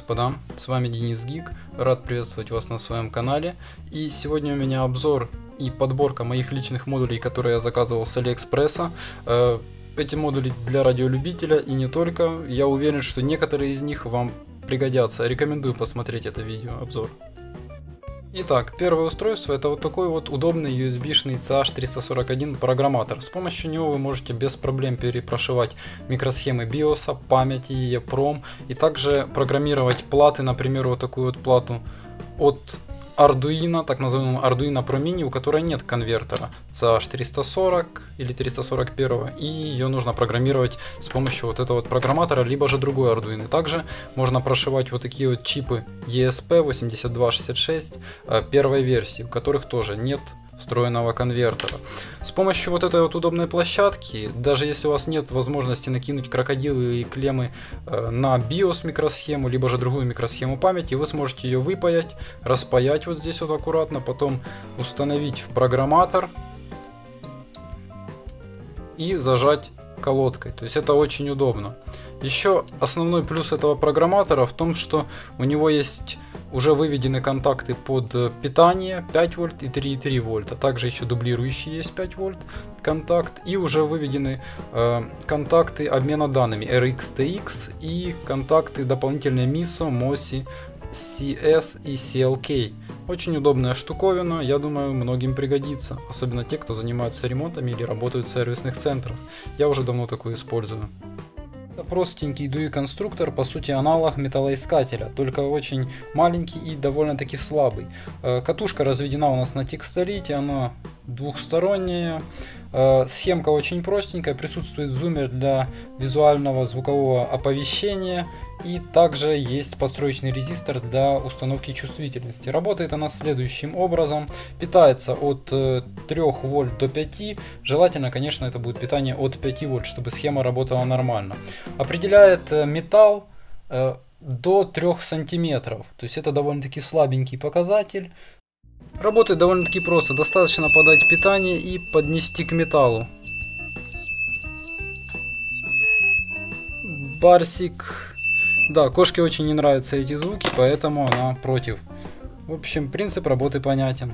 господа, с вами Денис Гик, рад приветствовать вас на своем канале. И сегодня у меня обзор и подборка моих личных модулей, которые я заказывал с Алиэкспресса. Эти модули для радиолюбителя и не только. Я уверен, что некоторые из них вам пригодятся. Рекомендую посмотреть это видео обзор. Итак, первое устройство — это вот такой вот удобный USB-шный CH341 программатор. С помощью него вы можете без проблем перепрошивать микросхемы BIOS, памяти, EEPROM и также программировать платы, например, вот такую вот плату от Arduino, так называемую Arduino Pro Mini, у которой нет конвертера CH340 или 341, и ее нужно программировать с помощью вот этого вот программатора, либо же другой Arduino. Также можно прошивать вот такие вот чипы ESP8266 первой версии, у которых тоже нет встроенного конвертера. С помощью вот этой вот удобной площадки, даже если у вас нет возможности накинуть крокодилы и клеммы на BIOS микросхему, либо же другую микросхему памяти, вы сможете ее выпаять, распаять вот здесь вот аккуратно, потом установить в программатор и зажать колодкой. То есть это очень удобно. Еще основной плюс этого программатора в том, что у него есть уже выведены контакты под питание 5 вольт и 3,3 вольта. Также еще дублирующий есть 5 вольт контакт. И уже выведены контакты обмена данными RX-TX и контакты дополнительные MISO, MOSI, CS и CLK. Очень удобная штуковина, я думаю, многим пригодится. Особенно те, кто занимаются ремонтами или работают в сервисных центрах. Я уже давно такую использую. Это простенький DUI-конструктор, по сути аналог металлоискателя, только очень маленький и довольно-таки слабый. Катушка разведена у нас на текстолите, она двухсторонняя. Схемка очень простенькая, присутствует зуммер для визуального звукового оповещения и также есть подстроечный резистор для установки чувствительности. Работает она следующим образом: питается от 3 вольт до 5, желательно, конечно, это будет питание от 5 вольт, чтобы схема работала нормально. Определяет металл до 3 сантиметров, то есть это довольно-таки слабенький показатель. Работает довольно-таки просто, достаточно подать питание и поднести к металлу. Барсик. Да, кошке очень не нравятся эти звуки, поэтому она против. В общем, принцип работы понятен.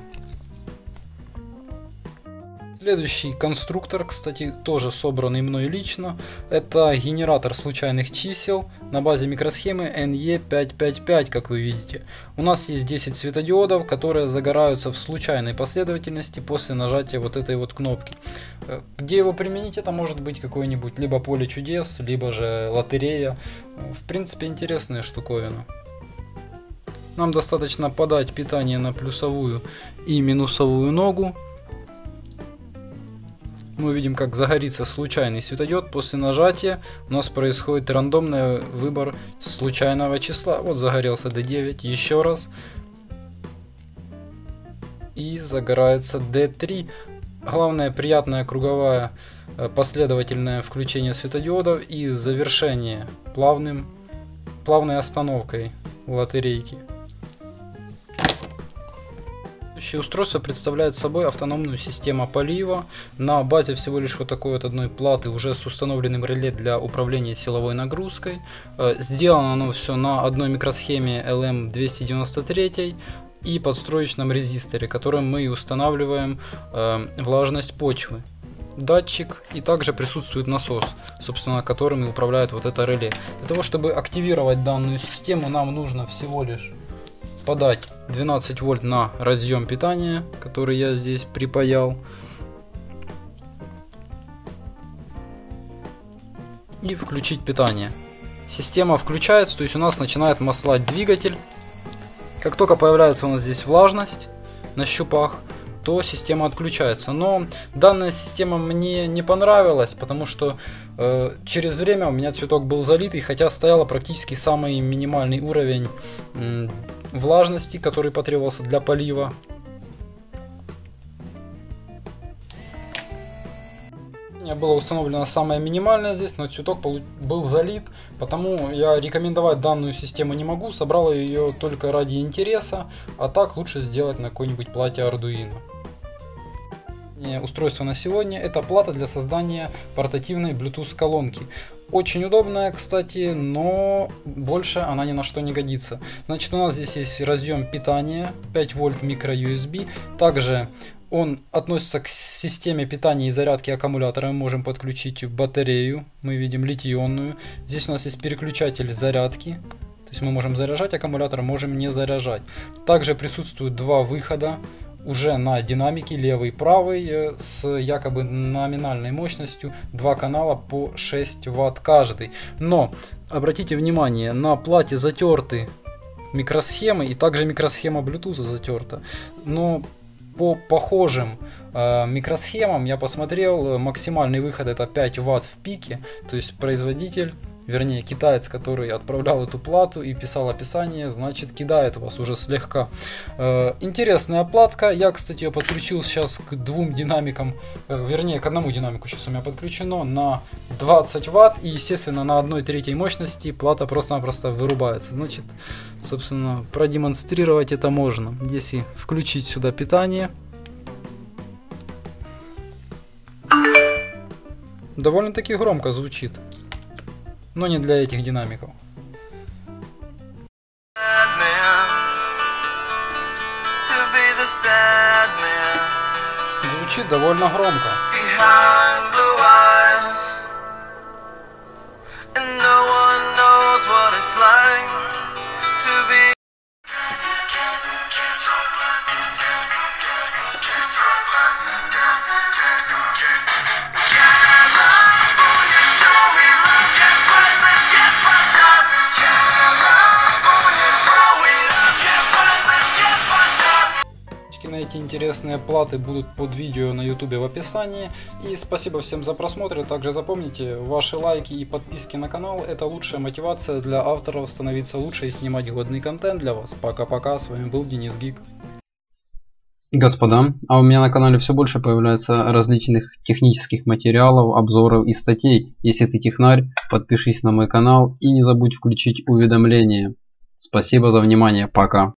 Следующий конструктор, кстати, тоже собранный мной лично, это генератор случайных чисел на базе микросхемы NE555, как вы видите. У нас есть 10 светодиодов, которые загораются в случайной последовательности после нажатия вот этой вот кнопки. Где его применить? Это может быть какое-нибудь либо поле чудес, либо же лотерея. В принципе, интересная штуковина. Нам достаточно подать питание на плюсовую и минусовую ногу. Мы видим, как загорится случайный светодиод. После нажатия у нас происходит рандомный выбор случайного числа. Вот загорелся D9, еще раз. И загорается D3. Главное, приятная круговая последовательное включение светодиодов и завершение плавной остановкой лотерейки. Следующее устройство представляет собой автономную систему полива на базе всего лишь вот такой вот одной платы, уже с установленным реле для управления силовой нагрузкой. Сделано оно все на одной микросхеме LM293 и подстроечном резисторе, которым мы устанавливаем влажность почвы. Датчик и также присутствует насос, собственно, которым и управляет вот это реле. Для того, чтобы активировать данную систему, нам нужно всего лишь подать 12 вольт на разъем питания, который я здесь припаял, и включить питание. Система включается, то есть у нас начинает маслать двигатель. Как только появляется у нас здесь влажность на щупах, то система отключается. Но данная система мне не понравилась, потому что через время у меня цветок был залитый, хотя стояла практически самый минимальный уровень влажности, который потребовался для полива. Было установлено самое минимальное здесь, но цветок был залит, потому я рекомендовать данную систему не могу. Собрал ее только ради интереса, а так лучше сделать на какой-нибудь плате Arduino. Устройство на сегодня — это плата для создания портативной Bluetooth колонки. очень удобная, кстати, но больше она ни на что не годится. Значит, у нас здесь есть разъем питания 5 вольт micro-USB. Также он относится к системе питания и зарядки аккумулятора. Мы можем подключить батарею, мы видим литий-ионную. Здесь у нас есть переключатель зарядки. То есть мы можем заряжать аккумулятор, можем не заряжать. Также присутствуют два выхода уже на динамики, левый и правый, с якобы номинальной мощностью 2 канала по 6 Вт каждый. Но обратите внимание, на плате затерты микросхемы, и также микросхема Bluetooth затерта. Но по похожим микросхемам я посмотрел, максимальный выход это 5 Вт в пике, то есть производитель, вернее китаец, который отправлял эту плату и писал описание, значит кидает вас уже слегка. Интересная платка, я, кстати, ее подключил сейчас к двум динамикам, вернее к одному динамику сейчас у меня подключено на 20 Вт, и естественно на 1/3 мощности плата просто-напросто вырубается. Значит, собственно, продемонстрировать это можно, если включить сюда питание. Довольно-таки громко звучит, но не для этих динамиков. Звучит довольно громко. На эти интересные платы будут под видео на YouTube в описании. И спасибо всем за просмотр. Также запомните, ваши лайки и подписки на канал — это лучшая мотивация для авторов становиться лучше и снимать годный контент для вас. Пока-пока, с вами был Денис Гик. Господа, а у меня на канале все больше появляется различных технических материалов, обзоров и статей. Если ты технарь, подпишись на мой канал и не забудь включить уведомления. Спасибо за внимание, пока.